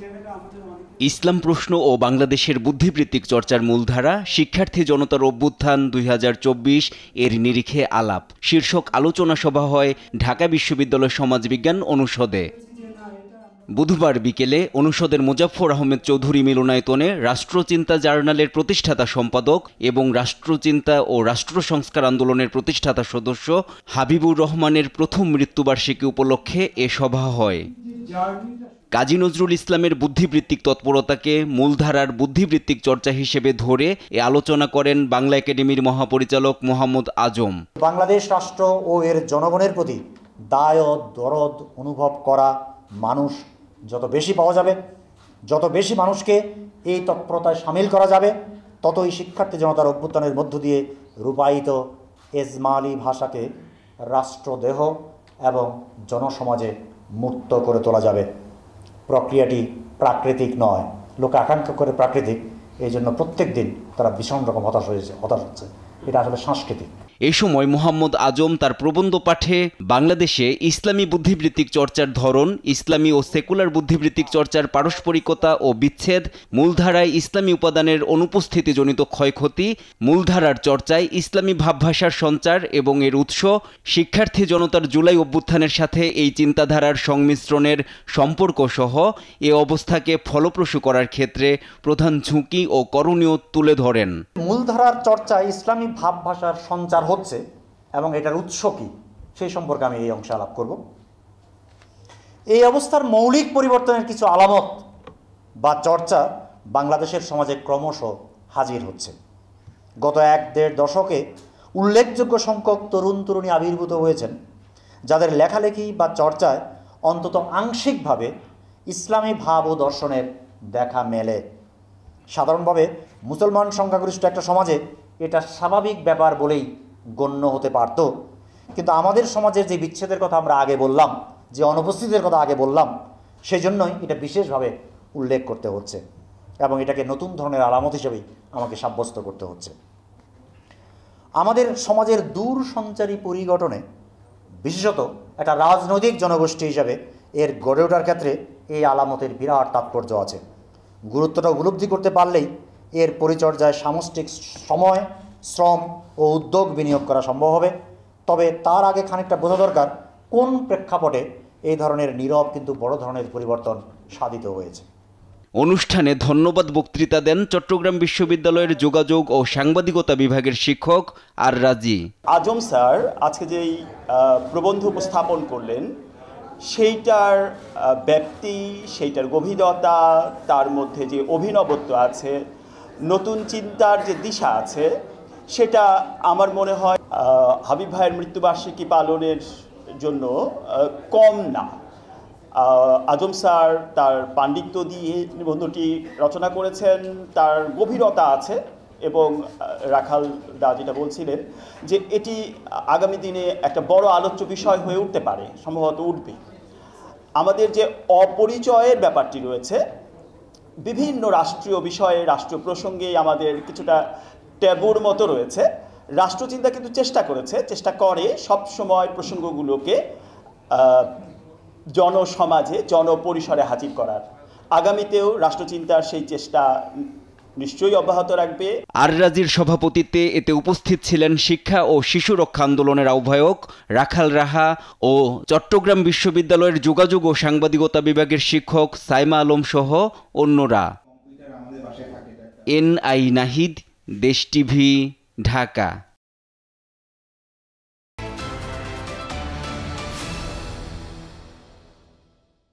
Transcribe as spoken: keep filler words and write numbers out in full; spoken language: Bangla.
ইসলাম প্রশ্ন ও বাংলাদেশের বুদ্ধিবৃত্তিক চর্চার মূলধারা শিক্ষার্থী জনতার অভ্যুত্থান দুই হাজার চব্বিশ এর নিরিখে আলাপ শীর্ষক আলোচনা সভা হয় ঢাকা বিশ্ববিদ্যালয় সমাজবিজ্ঞান অনুষদে। বুধবার বিকেলে অনুষদের মোজাফফর আহমেদ চৌধুরী মিলনায়তনে রাষ্ট্রচিন্তা জার্নালের প্রতিষ্ঠাতা সম্পাদক এবং রাষ্ট্রচিন্তা ও রাষ্ট্র সংস্কার আন্দোলনের প্রতিষ্ঠাতা সদস্য হাবিবুর রহমানের প্রথম মৃত্যুবার্ষিকী উপলক্ষে এ সভা হয়। কাজী নজরুল ইসলামের বুদ্ধিবৃত্তিক তৎপরতাকে মূলধারার বুদ্ধিবৃত্তিক চর্চা হিসেবে ধরে এ আলোচনা করেন বাংলা একাডেমির মহাপরিচালক মোহাম্মদ আজম। বাংলাদেশ রাষ্ট্র ও এর জনগণের প্রতি দায় দরদ অনুভব করা মানুষ যত বেশি পাওয়া যাবে, যত বেশি মানুষকে এই তৎপরতায় সামিল করা যাবে, ততই শিক্ষার্থী জনতার অভ্যুত্থানের মধ্য দিয়ে রূপায়িত এজমালি ভাষাকে রাষ্ট্রদেহ এবং জনসমাজে মুক্ত করে তোলা যাবে। প্রক্রিয়াটি প্রাকৃতিক নয়, লোকে আকাঙ্ক্ষা করে প্রাকৃতিক, এই জন্য প্রত্যেক দিন তারা ভীষণ রকম হতাশ হয়েছে হতাশ হচ্ছে এটা আসলে সাংস্কৃতিক। এই সময় মোহাম্মদ আজম তার প্রবন্ধ পাঠে বাংলাদেশে ইসলামী বুদ্ধিবৃত্তিক চর্চার ধরন, ইসলামী ও সেকুলার বুদ্ধিবৃত্তিক চর্চার পারস্পরিকতা ও বিচ্ছেদ, মূলধারায় ইসলামী উপাদানের অনুপস্থিতিজনিত ক্ষয়ক্ষতি, মূলধারার চর্চায় ইসলামী ভাবভাষার সঞ্চার এবং এর উৎস, শিক্ষার্থী জনতার জুলাই অভ্যুত্থানের সাথে এই চিন্তাধারার সংমিশ্রণের সম্পর্ক সহ এ অবস্থাকে ফলপ্রসূ করার ক্ষেত্রে প্রধান ঝুঁকি ও করণীয় তুলে ধরেন। মূলধারার চর্চায় ইসলামী ভাবভাষার সঞ্চার হচ্ছে এবং এটার উৎস কি সেই সম্পর্কে আমি এই অংশে আলাপ করব। এই অবস্থার মৌলিক পরিবর্তনের কিছু আলামত বা চর্চা বাংলাদেশের সমাজে ক্রমশ হাজির হচ্ছে। গত এক দেড় দশকে উল্লেখযোগ্য সংখ্যক তরুণ তরুণী আবির্ভূত হয়েছেন যাদের লেখালেখি বা চর্চায় অন্তত আংশিকভাবে ইসলামী ভাব ও দর্শনের দেখা মেলে। সাধারণভাবে মুসলমান সংখ্যাগরিষ্ঠ একটা সমাজে এটা স্বাভাবিক ব্যাপার বলেই গণ্য হতে পারত, কিন্তু আমাদের সমাজের যে বিচ্ছেদের কথা আমরা আগে বললাম, যে অনুপস্থিতির কথা আগে বললাম, সেই জন্যই এটা বিশেষভাবে উল্লেখ করতে হচ্ছে এবং এটাকে নতুন ধরনের আলামত হিসেবেই আমাকে সাব্যস্ত করতে হচ্ছে। আমাদের সমাজের দূর সঞ্চারী পরিগঠনে বিশেষত একটা রাজনৈতিক জনগোষ্ঠী হিসাবে এর গড়ে ওঠার ক্ষেত্রে এই আলামতের বিরাট তাৎপর্য আছে। গুরুত্বটা উপলব্ধি করতে পারলেই এর পরিচর্যায় সামষ্টিক সময়, শ্রম ও উদ্যোগ বিনিয়োগ করা সম্ভব হবে। তবে তার আগে খানিকটা বোঝা দরকার কোন প্রেক্ষাপটে এই ধরনের নীরব কিন্তু বড় ধরনের পরিবর্তন সাধিত হয়েছে। অনুষ্ঠানে ধন্যবাদ বক্তৃতা দেন চট্টগ্রাম বিশ্ববিদ্যালয়ের যোগাযোগ ও সাংবাদিকতা বিভাগের শিক্ষক আর রাজি আজম স্যার আজকে যেই প্রবন্ধ উপস্থাপন করলেন সেইটার ব্যাপ্তি, সেইটার গভীরতা, তার মধ্যে যে অভিনবত্ব আছে, নতুন চিন্তার যে দিশা আছে, সেটা আমার মনে হয় হাবিব ভাইয়ের মৃত্যুবার্ষিকী পালনের জন্য কম না। আজম স্যার তার পাণ্ডিত্য দিয়ে নিবন্ধটি রচনা করেছেন, তার গভীরতা আছে এবং রাখাল দা যেটা বলছিলেন যে এটি আগামী দিনে একটা বড় আলোচ্য বিষয় হয়ে উঠতে পারে, সম্ভবত উঠবে। আমাদের যে অপরিচয়ের ব্যাপারটি রয়েছে, বিভিন্ন রাষ্ট্রীয় বিষয়ে, রাষ্ট্রীয় প্রসঙ্গে আমাদের কিছুটা ট্যাবুর মতো রয়েছে। রাষ্ট্রচিন্তা কিন্তু চেষ্টা করেছে, চেষ্টা করে সব সময় প্রসঙ্গগুলোকে জনসমাজে, জনপরিসরে হাজির করার। আগামীতেও রাষ্ট্রচিন্তার সেই চেষ্টা নিশ্চয়ই অব্যাহত রাখবে। আর রাজির সভাপতিত্বে এতে উপস্থিত ছিলেন শিক্ষা ও শিশু রক্ষা আন্দোলনের আহ্বায়ক রাখাল রাহা ও চট্টগ্রাম বিশ্ববিদ্যালয়ের যোগাযোগ ও সাংবাদিকতা বিভাগের শিক্ষক সাইমা আলম সহ অন্যরা। এন আই নাহিদ, দেশ টিভি, ঢাকা।